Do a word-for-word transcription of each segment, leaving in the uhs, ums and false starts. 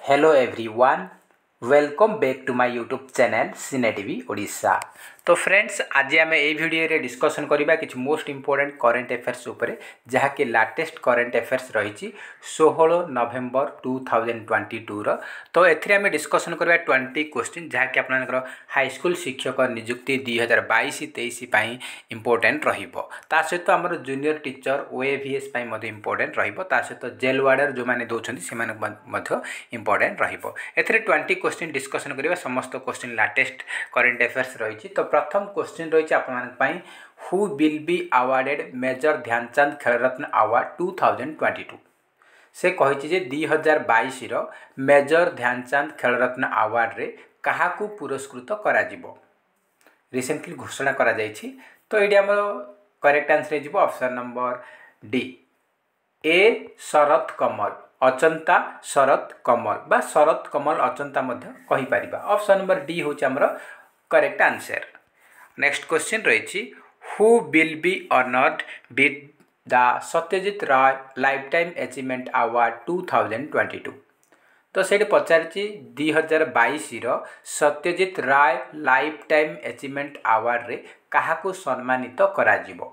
Hello everyone, welcome back to my YouTube channel cine TV Odisha. तो friends, आज आम ये वीडियो डिस्कसन करबा किछि मोस्ट इंपोर्टेंट करेंट अफेयर्स उपरे जहाँकि लाटेस्ट करेंट अफेयर्स रही सोलह November two thousand twenty two रो। तो एथिरे आम डिस्कसन करबा ट्वेंटी क्वेश्चन जहाँकि आपनकर हाई स्कूल शिक्षक नियुक्ति दुई हजार बैश तेईस इंपोर्टेंट रहिबो। ता सहित आमर जूनियर टीचर ओएवीएस इंपोर्टेंट रहिबो। ता सहित जेल वार्डर जो माने दोछन्ती से माने इंपोर्टेंट रहिबो। एथिरे ट्वेंटी क्वेश्चन डिस्कसन करबा समस्त क्वेश्चन लाटेस्ट करेंट अफेयर्स रही। तो प्रथम क्वेश्चन रही आप who will be awarded major Dhyanchand Khel Ratna award two thousand twenty two. से कही दुई हजार बैश मेजर ध्यानचंद खेलरत्न अवार्ड रे काहाकू पुरस्कृत करा जिवो रिसेंटली घोषणा करा जायछि। तो ये आम करेक्ट आंसर हो option number D A Sharath Kamal Achanta Sharath Kamal बा शरत कमल अचंता मध्य कहि परिबा। ऑप्शन नंबर डी होछि हमर करेक्ट आंसर। नेक्स्ट क्वेश्चन रही who will be honoured with the Satyajit Ray lifetime achievement award two thousand twenty two. तो से पचारि दुई हजार बैश Satyajit Ray lifetime achievement award रे काहाकू सम्मानित करा जिवो।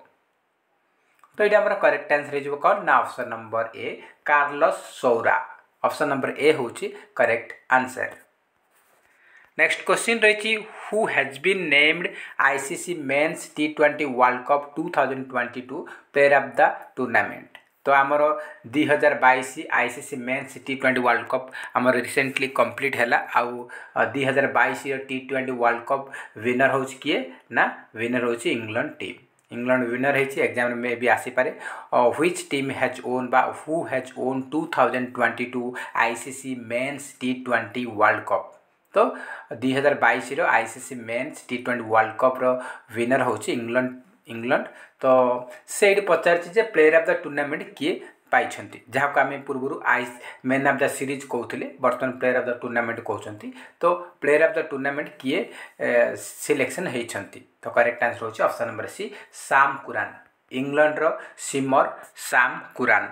तो ये आम करेक्ट आंसर हो कौन ना option number A Carlos Saura. Option number A हूँ करेक्ट आंसर। नेक्स्ट क्वेश्चन रही who has been named ICC mains T twenty world cup two thousand twenty two player of the tournament. तो आमर दुई हजार बैश ICC men's T twenty world cup आमर recently complete है। आउ दुई हजार बैश T twenty world cup winner हो किए ना विनर हो इंग्लैंड टीम। इंग्लैंड विनर है एग्जाम में भी आसीपे। व्हिच टीम हैज ओन बा who has won two thousand twenty two ICC mains T twenty world cup. तो दुई हजार बैश ICC men's T twenty world कप रो विनर हो इंग्लैंड इंग्लैंड। तो से पचार प्लेयर ऑफ द टूर्नामेंट किए पाई जहाँ को आम पूर्व आई मैन ऑफ द सीरीज कहते बर्तमान प्लेयर ऑफ द टूर्नामेंट कहते। तो प्लेयर ऑफ द टूर्नामेंट किए सिलेक्शन होती। तो करेक्ट आंसर होची option number C Sam Curran. England रो seamer Sam Curran.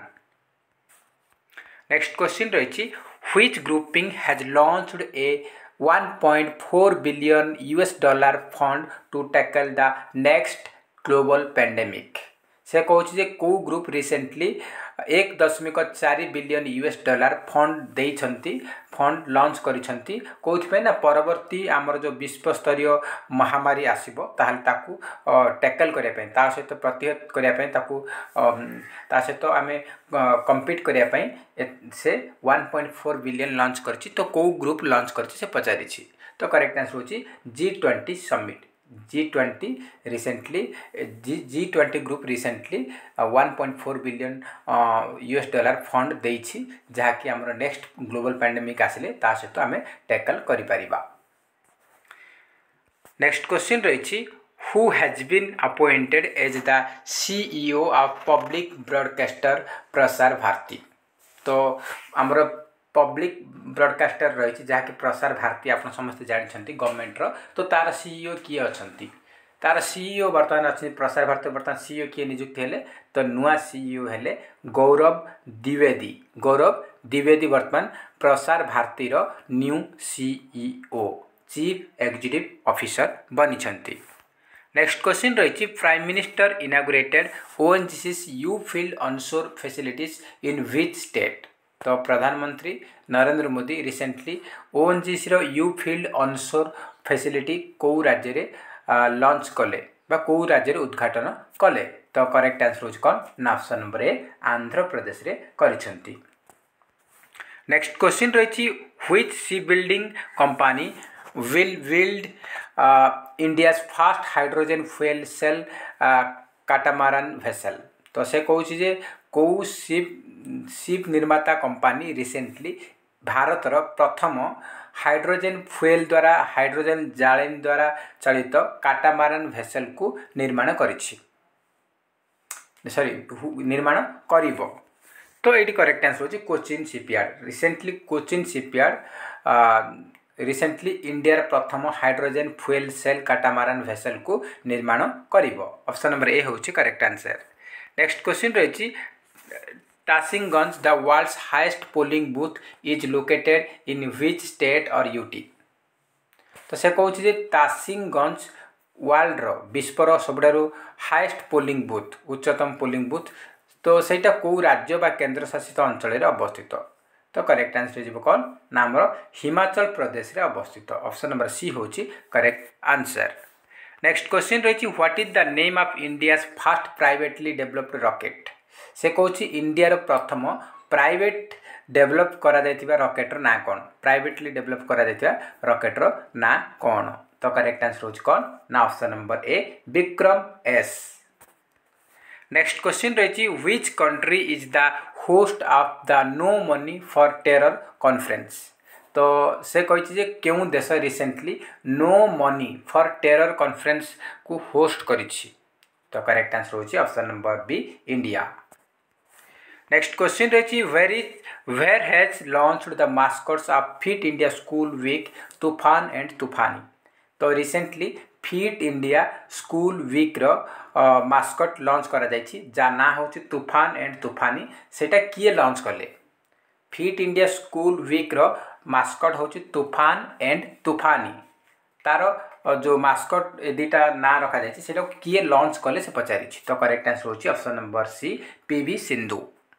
Next question रही which grouping has launched a one point four billion US dollar fund to tackle the next global pandemic. से कहूँ कौ group recently एक दशमिक चार billion US dollar fund देइछंती fund launch करिछंती कौन ना परवर्ती आमर जो विश्व स्तरीय महामारी आसीबो ताहल ताकू टैकल करिया पय ता सहित प्रतिहत करिया पय ताकू ता सहित आमे कम्पीट करिया पय से one point four billion launch करछि। तो कौ ग्रुप लॉन्च करछि से पचारिछि। तो करेक्ट आंसर होछि G twenty summit. G twenty recently G G twenty group recently one point four billion US dollar fund देइछि जहाँकि आमर नेक्स्ट ग्लोबल पैंडेमिक आसिले ता सहित आमे टैकल करि परिबा। नेक्स्ट क्वेश्चन रही who has been appointed as the CEO of public broadcaster Prasar Bharati. तो आमर पब्लिक ब्रॉडकास्टर रही जहाँकि प्रसार भारती आप समस्त जानते गवर्नमेंट रो। तो तार सीईओ किए अच्छी तार सीईओ बर्तमान अच्छे प्रसार भारती बर्तमान सीईओ किए नियुक्ति हेले। तो नुआ सीईओ हेले गौरव द्विवेदी। गौरव द्विवेदी बर्तमान प्रसार भारती रो new CEO chief executive officer बनी। नेक्स्ट क्वेश्चन रही prime minister inaugurated ONGC U field onshore facilities in which state. तो प्रधानमंत्री नरेंद्र मोदी रिसेंटली ओएनजीसी रो यू फील्ड ऑनशोर फैसिलिटी कौ राज्य रे लॉन्च कले बा कौ राज्य रे उद्घाटन कले। तो करेक्ट आंसर होच कौन ना option number A Andhra Pradesh रे करिसंती। नेक्स्ट क्वेश्चन रही which sea building company will build India's fast hydrogen fuel cell catamaran vessel. तो से कहूँ जे कौ शिप शिप निर्माता कंपनी रिसेंटली भारतर प्रथम हाइड्रोजन फ्यूल द्वारा हाइड्रोजन जालेन द्वारा चलित काटामारान वेसल को निर्माण करिछि सॉरी निर्माण करिवो। तो ये करेक्ट आंसर होची Cochin shipyard. Recently Cochin shipyard recently India प्रथम hydrogen fuel cell catamaran vessel को निर्माण करिवो। ऑप्शन नंबर ए होची करेक्ट आंसर। नेक्स्ट क्वेश्चन रही Tashigang the world's highest polling booth is located in which state or UT. तो से कहूँ जे तासिंगगंज वर्ल्ड विश्वर सबुठारु हाईएस्ट पोलिंग बूथ उच्चतम पोलिंग बूथ तो सेटा कौ राज्य बा केंद्र शासित अंचल अवस्थित। तो करेक्ट आंसर हो कौन ना आमर हिमाचल प्रदेश रे अवस्थित। ऑप्शन नंबर सी हूँ करेक्ट आंसर। नेक्स्ट क्वेश्चन रही what is the name of India first privately developed rocket. से कहूँ इंडिया प्रथम प्राइवेट डेवलप करा जायतिबा रॉकेटर ना कौन प्राइवेटली डेवलप करा जायतिबा रॉकेटर ना कौन। तो करेक्ट आंसर हो कौन ना option number A Vikram S. Next question रही which country is the host of the no money for terror conference. तो से कही क्यों देश recently no money for terror conference को होस्ट करिछि। तो करेक्ट आंसर होची option number B India. Next question रही where is where has launched the mascots of fit India school week Toofan and Toofani. तो recently fit India school week रो mascot launch करा जायछि जा ना होछि तूफान एंड तूफानी। सेटा किए लॉन्च कले फिट इंडिया स्कूल वीक रो मास्कट होछि तूफान एंड तूफानी। तार जो मास्कट दुटा ना रखा जायछि सेटा किए लॉन्च कले से पचारिछि। तो करेक्ट आंसर होछि option number C PV Sindhu.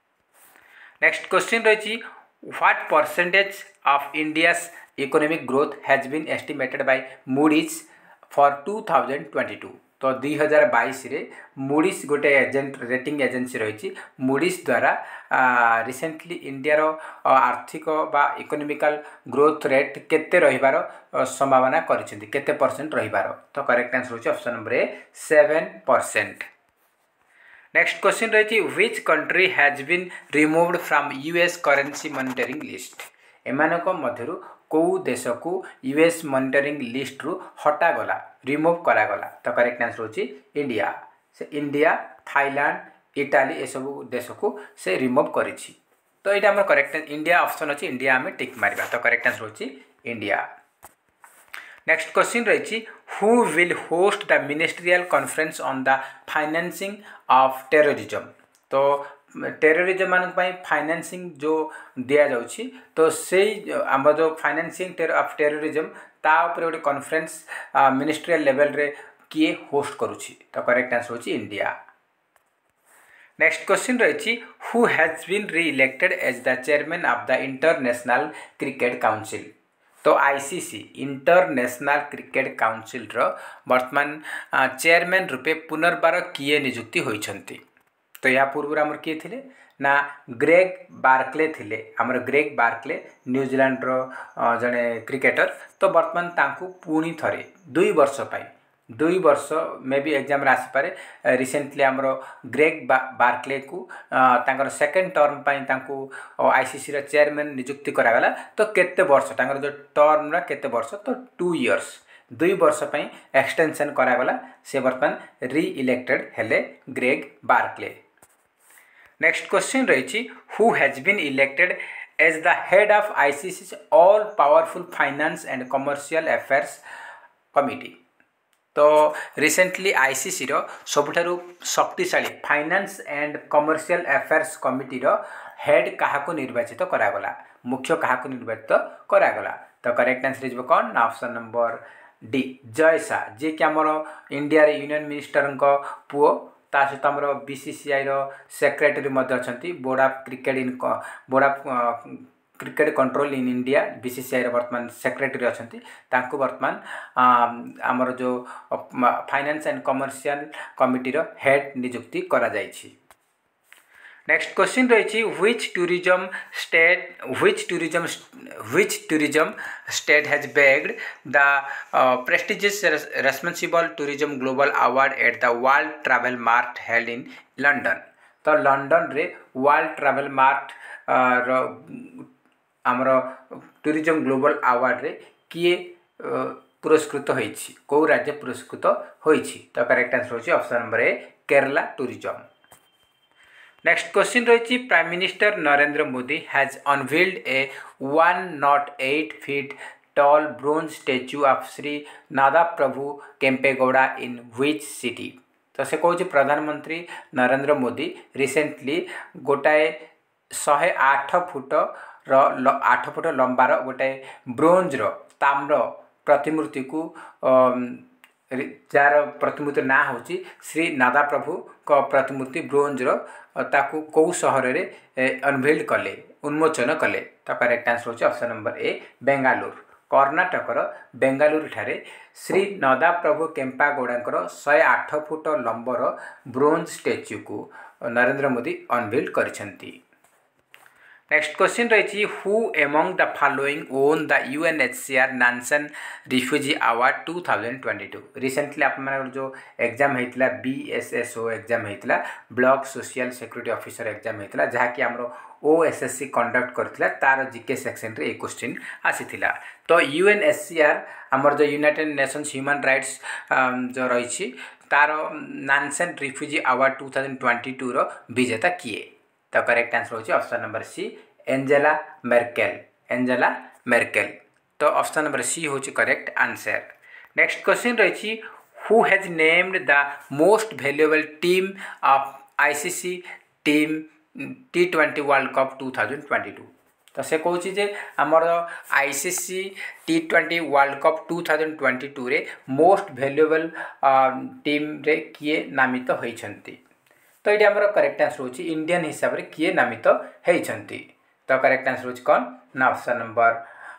Next question रही what percentage of India's economic growth has been estimated by Moody's for two thousand twenty two. तो दुई हजार बैश मूडीज गोटे एजेंट रेटिंग एजेंसी रही मूडीज द्वारा रिसेंटली इंडिया रो आर्थिक बा इकोनॉमिकल ग्रोथ रेट केते रहिबार संभावना करिसेंती केते परसेंट रहिबार। तो करेक्ट आंसर होछि ऑप्शन नंबर ए सेवन परसेंट। नेक्स्ट क्वेश्चन रही which country has been removed from US currency monitoring list. एमानक मध्यरु कौ देश को यूएस मॉनिटरिंग लिस्ट रु हटा गला रिमूव करा गला। तो करेक्ट आंसर होछि इंडिया। से इंडिया थाईलैंड इटाली ए सब देश को से रिमूव करिछि। तो एटा हमर करेक्ट इंडिया ऑप्शन अछि इंडिया में टिक मारिबा। तो करेक्ट आंसर होछि इंडिया। नेक्स्ट क्वेश्चन रही who will host the ministerial conference on the financing of terrorism. तो टेररिज्म मान फाइनेंसिंग जो दिया जाउछि तो से आम जो फाइनेंसिंग टेर ऑफ टेररिज्म ता ऊपर गोटे कॉन्फ्रेंस मिनिस्ट्रियल लेवल रे किए होस्ट करुछि। तो करेक्ट आंसर होछि इंडिया। नेक्स्ट क्वेश्चन रही who has been re elected as the chairman of the international cricket council. तो आईसीसी इंटरनेशनल क्रिकेट काउंसिल रो वर्तमान चेयरमैन रूपे पुनर्बार किए नियुक्ति होइछंती। तो या पूर्व आमर किए थिले ना ग्रेग बार्कले थिले आमर ग्रेग बार्कले न्यूजीलैंड रो जने क्रिकेटर। तो वर्तमान तांकु पुणी थरे दुई वर्ष पाई दुई वर्ष मे भी एग्जाम रे आसी पारे रिसेंटली आमर ग्रेग बा, बार्कले को तांकर सेकेंड टर्म पाई तांकु आईसीसी रो चेयरमैन नियुक्ति करागला। तो केते वर्ष तांकर जो टर्म रा केते वर्ष तो टू इयर्स दुई वर्ष पाई एक्सटेंशन करागला। से वर्तमान री इलेक्टेड हेले ग्रेग बार्कले। नेक्स्ट क्वेश्चन रही who has been elected as the head of ICC all powerful finance and commercial affairs committee. तो रिसेंटली आईसीसी रो सबुठारु शक्तिशाली finance and commercial affairs committee रो हेड काहाको निर्वाचित करागला मुख्य काहाको निर्वाचित करागला। तो करेक्ट आंसर इज कौन ना option number D Jay Shah जे कि आमर इंडिया यूनियन मिनिस्टर पुओ ता सहित आमर बीसीसीआई रो सेक्रेटरी मध्य अछंती board of cricket in board of cricket control in India BCCI रो वर्तमान सेक्रेटरी अछंती तांको वर्तमान आमर जो फाइनेंस एंड कमर्शियल कमिटी रो हेड नियुक्ति करा जायछि। नेक्स्ट क्वेश्चन रही which tourism state which tourism which tourism state has bagged the prestigious responsible tourism global award at the world travel mart held in London. तो London रे world travel mart रो आमर tourism global award रे किए पुरस्कृत होइछि को राज्य पुरस्कृत होइछि। तो करेक्ट आंसर होछि option number A Kerala tourism. Next question रही prime minister Narendra Modi has unveiled a one naught eight feet tall bronze statue of Shri Nada Prabhu Kempegowda in which city. तो से कहूँ प्रधानमंत्री नरेंद्र मोदी रिसेंटली गोटाए शहे आठ फुट रो आठ फुट लंबार गोटे ब्रोंज रो ताम्र प्रतिमूर्ति को जार प्रतिमूर्ति ना हूँ श्री नादा प्रभु को प्रतिमूर्ति ब्रोंज रो ताकू कौ सहर में अनभेल कले उन्मोचन कले। तो करेक्ट आंसर होची ऑप्शन नंबर ए बेंगालुरु। कर्णाटकर बेंगालुरु ठारे श्री नदा प्रभु केम्पागौड़ा शहे आठ फुट लंबर ब्रोंज स्टैच्यू को नरेंद्र मोदी अनभेल करिसेंती। नेक्स्ट क्वेश्चन रही who among the following won the UNHCR Nansen refugee award two thousand twenty two. Recently आप जो एग्जाम होता बीएसएसओ एग्जाम होता block social security officer exam होता जहाँकि आमर ओएसएससी कंडक्ट करथिला तार जीके सेक्शन रे एक क्वेश्चन आसीथिला। तो यूएनएचसीआर आमर जो यूनाइटेड नेशंस ह्यूमन राइट्स जो रही तार Nansen refugee award two thousand twenty two रो विजेता किए। तो करेक्ट आंसर होची option number C Angela Merkel. Angela Merkel. तो ऑप्शन नंबर सी होची करेक्ट आंसर। नेक्स्ट क्वेश्चन रही who has named the most valuable team of ICC team T twenty world cup two thousand twenty two. तो से कहूँ जे आमर ICC T twenty world cup two thousand twenty two रे most valuable team रे किए नामित होइछंती। तो ये आमर करेक्ट आंसर होची इंडियन हिसाब से किए नामित होइछंती। तो करेक्ट आंसर होची कौन ना option number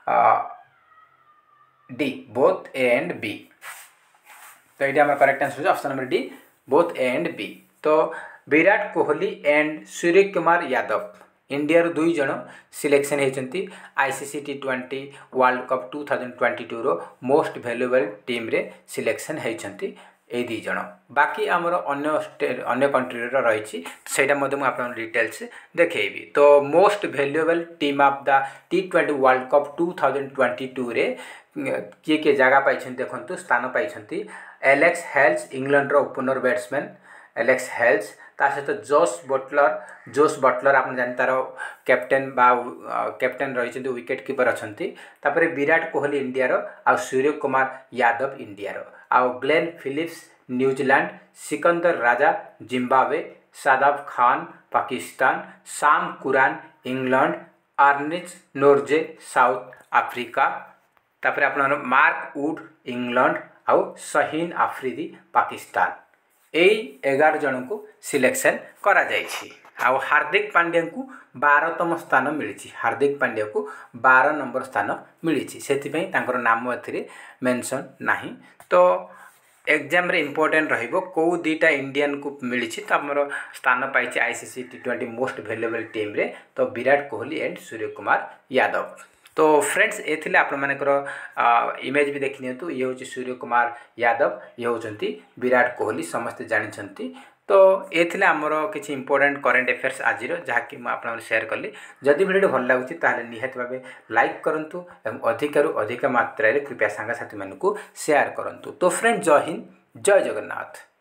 D both A and B. तो ये आमर करेक्ट आंसर होची option number D both A and B. तो विराट कोहली एंड सूर्य कुमार यादव इंडिया रो दुई जन सिलेक्शन होती ICC T twenty world cup two thousand twenty two रो मोस्ट वैल्यूएबल टीम रे सिलेक्शन होती ए दी जन। बाकी आमर अन्य स्टेट अन्य कंट्री रही सेटा मुझे डिटेल्स देखी। तो most valuable team of the T twenty world cup two thousand twenty two रे किए किए जगह पाई देखु स्थान पाई एलेक्स हेल्स इंग्लैंड रो ओपनर बैट्समैन एलेक्स हेल्स ता सहित जोस बटलर जोस बटलर आप जान तार कैप्टेन बा कैप्टेन रही विकेट कीपर अच्छा। तापर विराट कोहली इंडिया रो आ सूर्य कुमार यादव इंडिया रो आ Glenn Phillips New Zealand Sikandar Raza Zimbabwe Shadab Khan Pakistan Sam Curran England आर्निज नोर्जे साउथ अफ्रीका तापर आपन मार्क वुड इंग्लैंड आउ शहीन आफरीदी पाकिस्तान यही एगार जन को सिलेक्शन करा जाइछि। आउ हार्दिक पांड्या को बारतम स्थान मिली। हार्दिक पांड्या को बार नंबर स्थान मिली से नाम ए मेंशन नहीं। तो एग्जाम रे इंपोर्टेंट रहिबो को दीटा इंडियन को मिली तो आमर स्थान पाई ICC T twenty most valuable team रे तो विराट कोहली एंड सूर्य कुमार यादव। तो फ्रेंड्स ये थिले आपण मानकर इमेज भी देखि नियंतु ये होची सूर्य कुमार यादव ये होचंती विराट कोहली समस्त जानिछंती। तो ये थिले आमर किछि इंपोर्टेंट करेंट अफेयर्स आज जहाँ कि मुझे शेयर कली। जदि वीडियो भल लगुच ताहले निहाती भावे लाइक करंतु एवं अधिकरु अधिक मात्रा रे कृपया सांग साथी मानकु शेयर करंतु। तो फ्रेंड्स जय हिंद जय जगन्नाथ।